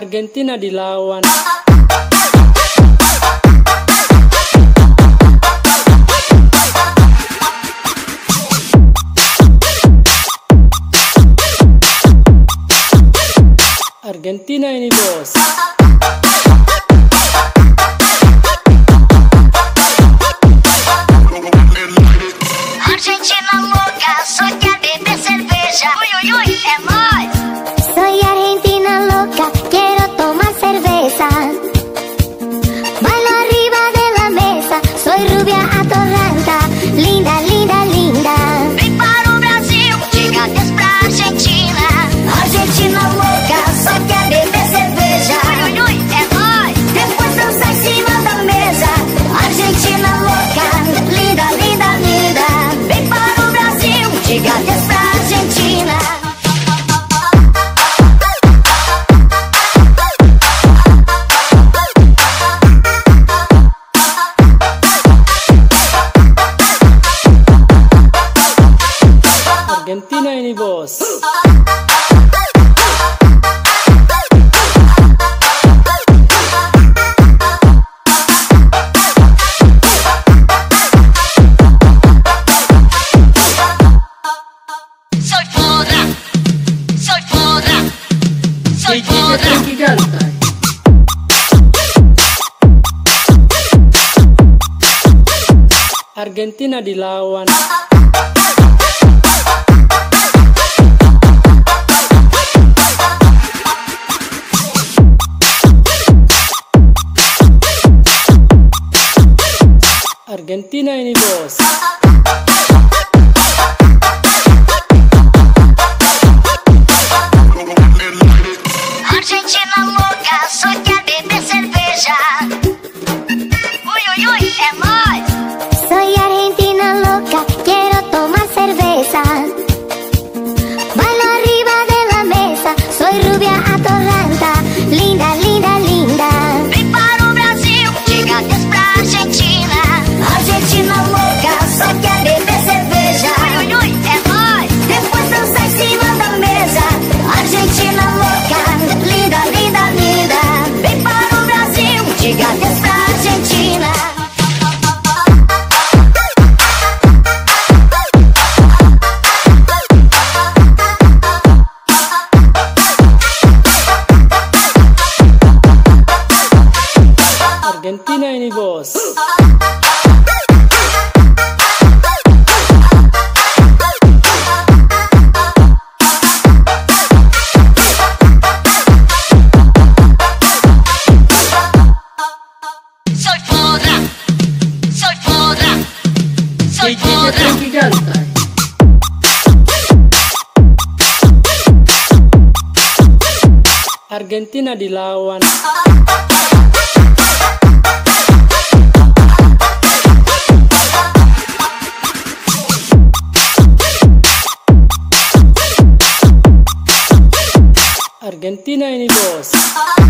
Argentina dilawan. Argentina ini bos. Argentina louca, só quer beber cerveja. Ui, ui, ui, é nóis. Soy argentina loca, quiero tomar cerveza. Bailo arriba de la mesa, soy rubia atorranta, linda, linda, linda. Vem para o Brasil, diga adeus pra Argentina. Argentina louca, só quer beber cerveja. Ui, ui, ui, é nóis. Depois dançar em cima da mesa. Argentina louca, linda, linda, linda. Vem para o Brasil, Diga adeus pra Argentina. Argentina ini bos. soy foda, soy foda, soy foda. Argentina dilawan. Argentina ini bos. Argentina louca, só quer beber cerveja. Ui, ui, ui, é nóis. Soy argentina loca, quiero tomar cerveza. Bailo arriba de la mesa, soy rubia atorranta, linda, linda, linda. Vem para o Brasil, diga adeus pra Argentina. Argentina louca, só quer beber cerveja. Ui, ui, ui, é nóis. Depois dançar em cima da mesa. Argentina louca, linda, linda, linda. Vem para o Brasil, Diga adeus pra Argentina. Argentina ini bos. soy foda, soy foda, soy foda. Argentina dilawan. Argentina ini bos.